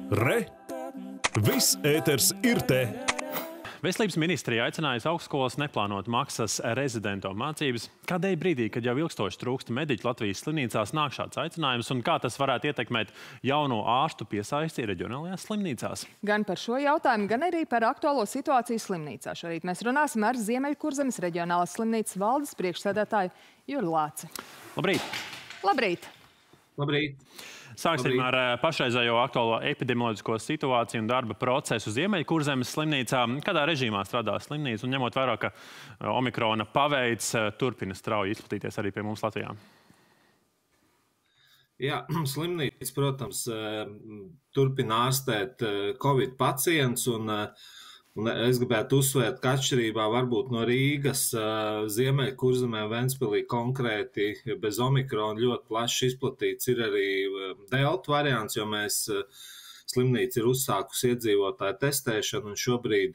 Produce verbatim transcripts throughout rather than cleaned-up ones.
Re! Viss ēters ir te! Veselības ministrija aicinājusi augstskolas neplānot maksas rezidentu mācības. Kādēļ brīdī, kad jau ilgstoši trūkst mediķu Latvijas slimnīcās, nāk šāds aicinājums un kā tas varētu ietekmēt jauno ārstu piesaisti reģionālajās slimnīcās? Gan par šo jautājumu, gan arī par aktuālo situāciju slimnīcā. Šorīt mēs runāsim ar Ziemeļkurzemes reģionālās slimnīcas valdes priekšsēdētāju Juru Lāci. Labrīt! Labrīt! Labrīt! Sāksim ar pašreizējo aktuālo epidemioloģisko situāciju un darba procesu Ziemeļkurzemes slimnīcā. Kādā režīmā strādā slimnīca un ņemot vērā, ka omikrona paveids turpina strauji izplatīties arī pie mums Latvijā? Jā, slimnīca, protams, turpina ārstēt Covid pacients un, un es gribētu uzsvērt, ka atšķirībā varbūt no Rīgas, Ziemeļkurzemē, Ventspilī konkrēti bez omikrona ļoti plaši izplatīts ir arī delta variants, jo mēs slimnīca ir uzsākusi iedzīvotāju testēšanu un šobrīd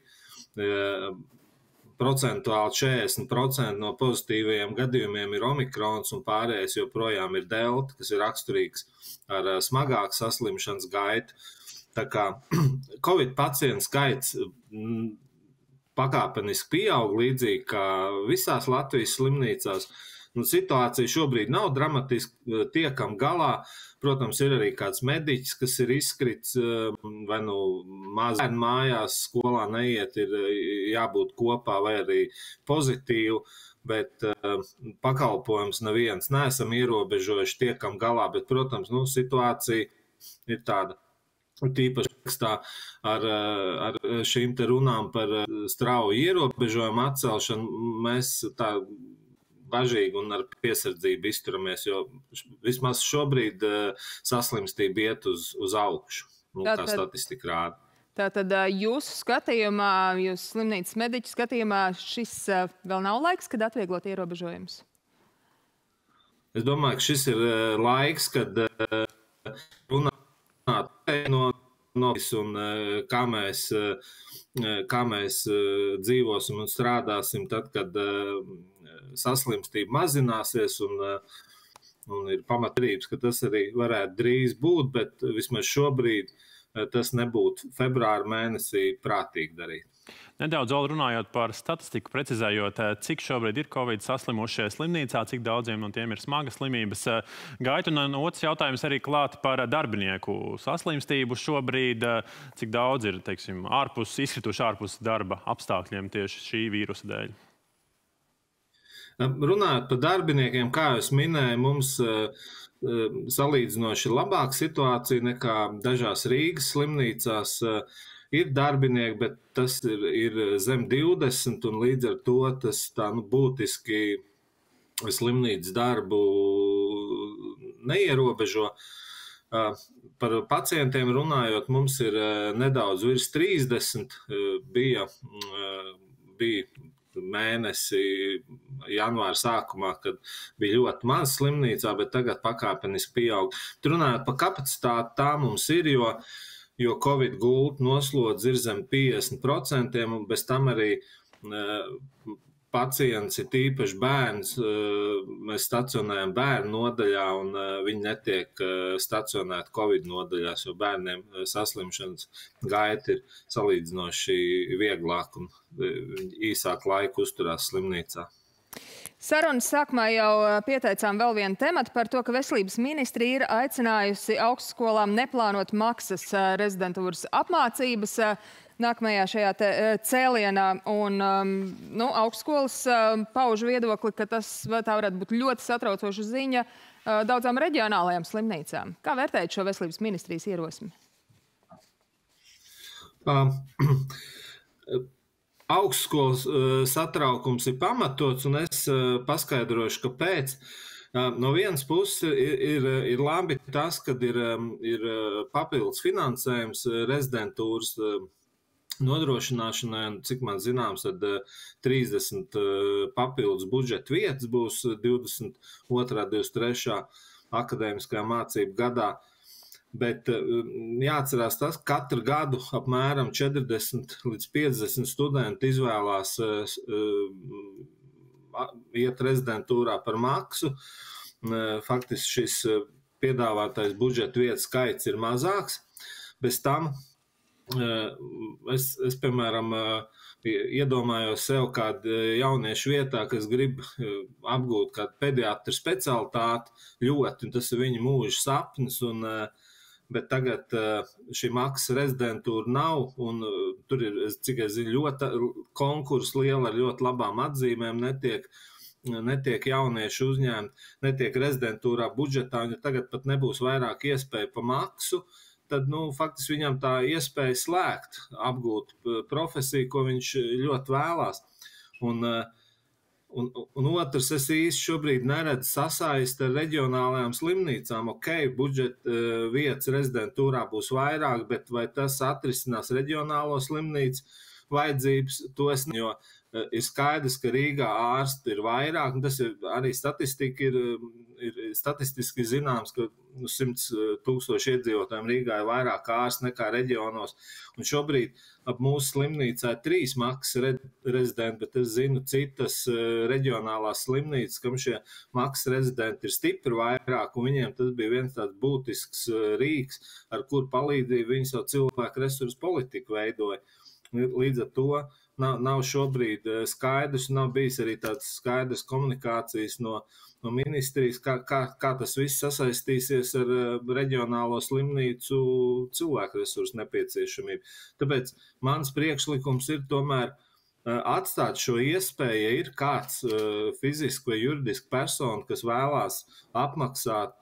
procentuāli četrdesmit procenti no pozitīvajiem gadījumiem ir omikrons un pārējais joprojām ir delta, kas ir raksturīgs ar smagāku saslimšanas gaitu. Tā kā Covid pacientu skaits pakāpeniski pieaug līdzīgi kā visās Latvijas slimnīcās. Nu, situācija šobrīd nav dramatiski, tiekam galā. Protams, ir arī kāds mediķis, kas ir izkrits, vai nu mazbērnu mājās, skolā neiet, ir jābūt kopā vai arī pozitīvi, bet pakalpojums neviens neesam ierobežojuši, tiekam galā, bet, protams, nu, situācija ir tāda. Tīpaši tekstā ar, ar šīm te runām par strauju ierobežojumu atcelšanu mēs tā bažīgi un ar piesardzību izturamies, jo vismaz šobrīd saslimstība iet uz, uz augšu, nu, kā statistika rāda. Tātad jūsu skatījumā, jūsu slimnīcas mediķu skatījumā šis vēl nav laiks, kad atvieglot ierobežojumus? Es domāju, ka šis ir laiks, kad runāt no, no un kā mēs, kā mēs dzīvosim un strādāsim tad, kad saslimstība mazināsies un, un ir pamatrības, ka tas arī varētu drīz būt, bet vismaz šobrīd tas nebūtu februāra mēnesī prātīgi darīt. Nedaudz vēl runājot par statistiku, precizējot, cik šobrīd ir Covid saslimušie slimnīcā, cik daudziem no tiem ir smagas slimības gaita. Un otrs jautājums arī klāt par darbinieku saslimstību šobrīd, cik daudz ir, teiksim, ārpus, izkrituši ārpus darba apstākļiem tieši šī vīrusa dēļ. Runājot par darbiniekiem, kā es minēju, mums salīdzinoši labāka situācija nekā dažās Rīgas slimnīcās. Ir darbinieki, bet tas ir, ir zem divdesmit, un līdz ar to tas tā, nu, būtiski slimnīcas darbu neierobežo. Par pacientiem runājot, mums ir nedaudz virs trīsdesmit, bija, bija mēnesi janvāra sākumā, kad bija ļoti maz slimnīcā, bet tagad pakāpeniski pieaug. Runājot par kapacitāti, tā mums ir, jo jo Covid gultu noslodze ir zem piecdesmit procentiem, un bez tam arī pacients ir tīpaši bērns. Mēs stacionējam bērnu nodaļā, un viņi netiek stacionēti Covid nodaļās, jo bērniem saslimšanas gaita ir salīdzinoši vieglāk un īsāk laiku uzturās slimnīcā. Sarunas sākumā jau pieteicām vēl vienu tematu par to, ka veselības ministrija ir aicinājusi augstskolām neplānot maksas rezidentūras apmācības nākamajā šajā te cēlienā. Un, nu, augstskolas pauž viedokli, ka tas tā varētu būt ļoti satraucoša ziņa daudzām reģionālajām slimnīcām. Kā vērtējat šo veselības ministrijas ierosmi? Uh. Augstskolas satraukums ir pamatots, un es paskaidrošu, kāpēc. No vienas puses ir, ir, ir labi tas, kad ir, ir papildus finansējums rezidentūras nodrošināšanai, un cik man zināms, tad trīsdesmit papildus budžeta vietas būs divdesmit otrā, divdesmit trešā akadēmiskajā mācību gadā. Bet jāatcerās tas, ka katru gadu apmēram četrdesmit līdz piecdesmit studenti izvēlās iet rezidentūrā par maksu. Faktiski šis piedāvātais budžeta vietas skaits ir mazāks. Bez tam es, es piemēram, iedomājos sev kādu jauniešu vietā, kas grib apgūt kādu pediatru specialitāti ļoti, un tas ir viņa mūža sapnis, un, bet tagad šī maksas rezidentūra nav, un tur ir, cik es zinu, ļoti konkursi liela ar ļoti labām atzīmēm, netiek, netiek jaunieši uzņēmti, netiek rezidentūrā budžetā, un ja tagad pat nebūs vairāk iespēju pa maksu, tad, nu, faktiski viņam tā iespēja slēgt, apgūt profesiju, ko viņš ļoti vēlās. Un, un, un otrs, es īsti šobrīd neredzu sasaist ar reģionālajām slimnīcām. Ok, budžeta vietas rezidentūrā būs vairāk, bet vai tas atrisinās reģionālo slimnīcu vajadzības, to es ne, jo ir skaidrs, ka Rīgā ārsti ir vairāk, un tas ir arī statistika ir, ir statistiski zināms, ka simts tūkstoši iedzīvotājiem Rīgā ir vairāk ārsti nekā reģionos, un šobrīd ap mūsu slimnīcā ir trīs maksas re, rezidenti, bet es zinu citas reģionālās slimnīcas, kam šie maksas rezidenti ir stipri vairāk, un viņiem tas bija viens tāds būtisks rīks, ar kur palīdzību viņi savu cilvēku resursu politiku veidoja. Līdz ar to nav, nav šobrīd skaidrs, nav bijis arī tāds skaidrs komunikācijas no, no ministrijas, kā, kā, kā tas viss sasaistīsies ar reģionālo slimnīcu cilvēku resursu nepieciešamību. Tāpēc mans priekšlikums ir tomēr atstāt šo iespēju, ja ir kāds fiziski vai juridiski persona, kas vēlās apmaksāt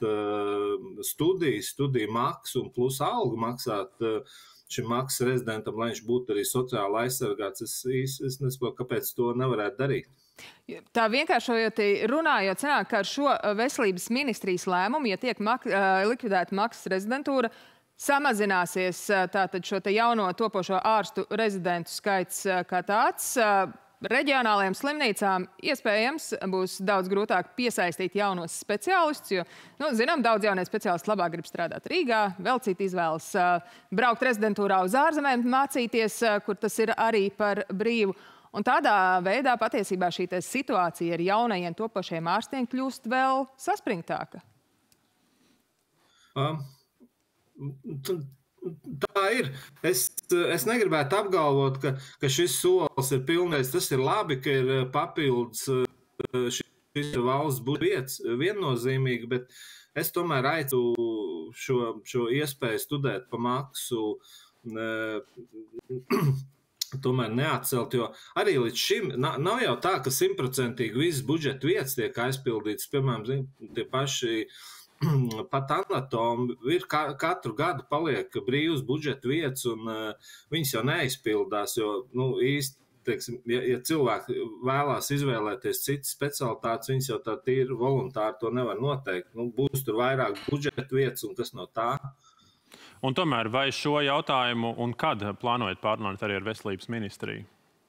studijas, studiju maksu un plus algu maksāt šim maksas rezidentam, lai viņš būtu arī sociāli aizsargāts. Es, es, es nesaprotu, kāpēc to nevarētu darīt. Tā vienkāršojot runājot, sanāk, ka ar šo veselības ministrijas lēmumu, ja tiek mak likvidēta maksas rezidentūra, samazināsies tātad šo te jauno topošo ārstu rezidentu skaits kā tāds. Reģionālajām slimnīcām iespējams būs daudz grūtāk piesaistīt jaunos speciālistus, jo, nu, zinām, daudz jaunie speciālisti labāk grib strādāt Rīgā, vēl citi izvēlas braukt rezidentūrā uz ārzemēm, mācīties, kur tas ir arī par brīvu. Un tādā veidā patiesībā šī situācija ar jaunajiem topošiem ārstiem kļūst vēl saspringtāka. Um, Tā ir. Es, es negribētu apgalvot, ka, ka šis solis ir pilnīgs. Tas ir labi, ka ir papildus šis valsts budžets viennozīmīgi, bet es tomēr aicinu šo, šo iespēju studēt pa maksu tomēr neatcelt, jo arī līdz šim nav jau tā, ka simtprocentīgi visas budžeta vietas tiek aizpildītas. Piemēram, tie paši pat anatomi ir katru gadu paliek brīvs budžeta vietas, un uh, viņas jau neizpildās, jo, nu, īsti, teiksim, ja, ja cilvēki vēlās izvēlēties citas specialitātes, viņas jau tā tīri voluntāri to nevar noteikt. Nu, būs tur vairāk budžeta vietas, un kas no tā? Un tomēr, vai šo jautājumu un kad plānojat pārunāt arī ar veselības ministriju?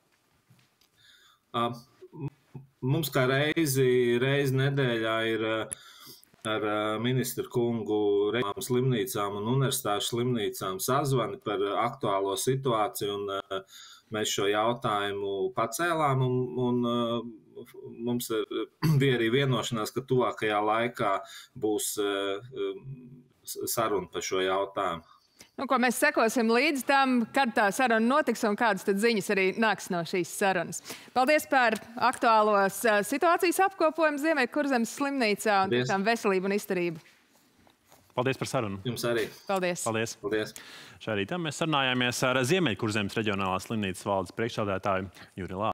Uh, mums kā reizi, reizi nedēļā ir uh, ar ministru kungu reģionālām slimnīcām un universitāšu slimnīcām sazvani par aktuālo situāciju, un mēs šo jautājumu pacēlām, un, un mums bija arī vienošanās, ka tuvākajā laikā būs saruna par šo jautājumu. Nu, ko mēs sekosim līdz tam, kad tā saruna notiks un kādas tad ziņas arī nāks no šīs sarunas. Paldies par aktuālos situācijas apkopojumu Ziemeļkurzemes slimnīcā un tiešām veselību un izturību. Paldies par sarunu. Jums arī. Paldies. Paldies. Paldies. Šā rītā mēs sarunājāmies ar Ziemeļkurzemes reģionālās slimnīcas valdes priekšsēdētāju Juri Lāci.